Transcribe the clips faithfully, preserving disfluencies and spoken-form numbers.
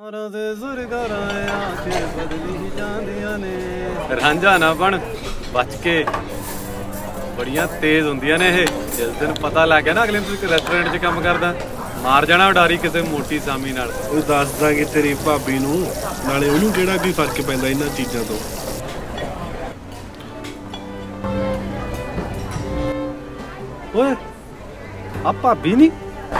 रांझा ना बन बच के बड़ियां तेज होंदियां ने ये। जिस दिन पता लग गया ना अगले दिन रेस्टोरेंट च काम करदा मार जाना उडारी किसी मोटी सामी नाल। ਉਹ ਦੱਸਦਾ ਕਿ ਤੇਰੀ ਭਾਬੀ ਨੂੰ ਨਾਲੇ ਉਹਨੂੰ ਕਿਹੜਾ ਕੋਈ ਫਰਕ ਪੈਂਦਾ ਇਹਨਾਂ ਚੀਜ਼ਾਂ ਤੋਂ। ਓਏ ਆ ਭਾਬੀ ਨਹੀਂ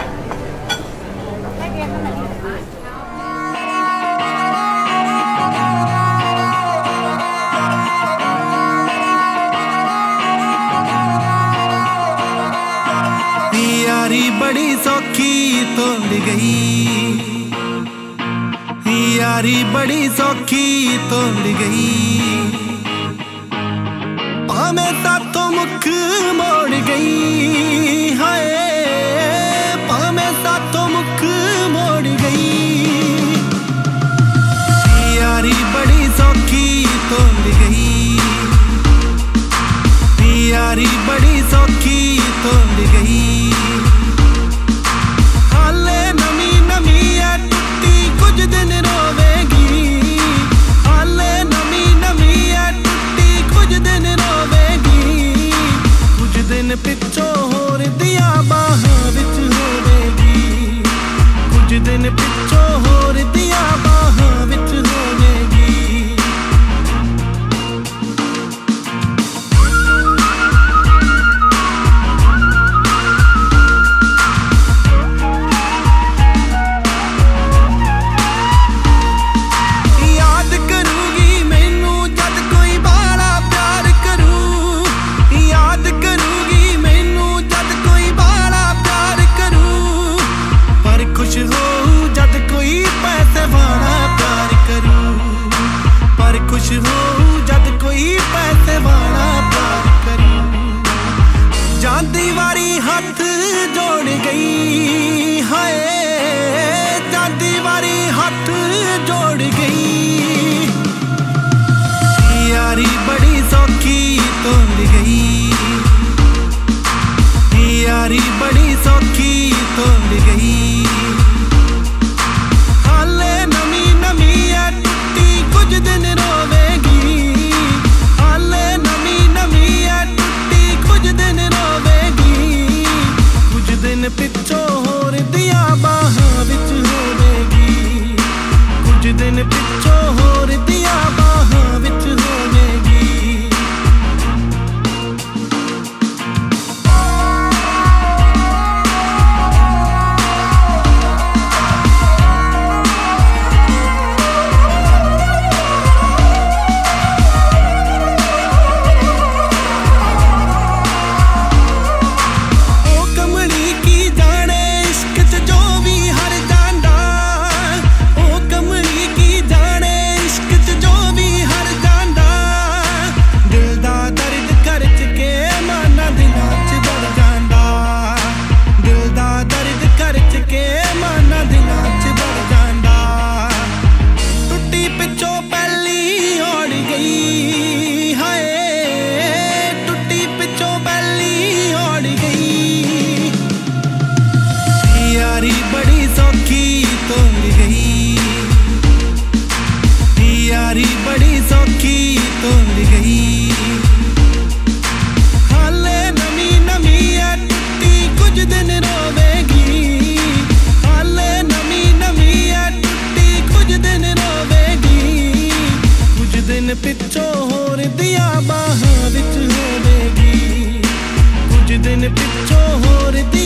यारी बड़ी सौखी तोड़ गई, यारी बड़ी सौखी तोड़ गई। पामे साथों मुख मोड़ गई, हाय पामे साथों मुख मोड़ गई। यारी बड़ी सौखी तोड़ गई, यारी बड़ी सौखी तोड़ गई। पिछो होर दिया बाहां विच होवेगी, कुछ दिन पिछो होर दिया बाहां विच होवेगी। याद करूगी मैनू जद कोई बाला प्यार करू, याद करू खुश हो जद कोई पैसे वाला प्यार करूं, पर खुश हो जद कोई पैसे वाला प्यार करूं। जाती वारी हाथ जोड़ गई, हाय जाती वारी हाथ जोड़ गई। यारी बड़ी सौखी तोड़ गई, यारी बड़ी सौखी तोड़ गई। पिछो होर दिया बाहां विच होवेगी, कुछ दिन पिछो होर दिया बाहां विच होवेगी। यारी बड़ी सौखी तोड़ गई, हाले नमी नमी है टुट्टी कुछ दिन रोवेगी, हाले नमी नमी है टुट्टी कुछ दिन रोवेगी। कुछ दिन पिछो होर दिया बाहां विच होवेगी, कुछ दिन पिछो होर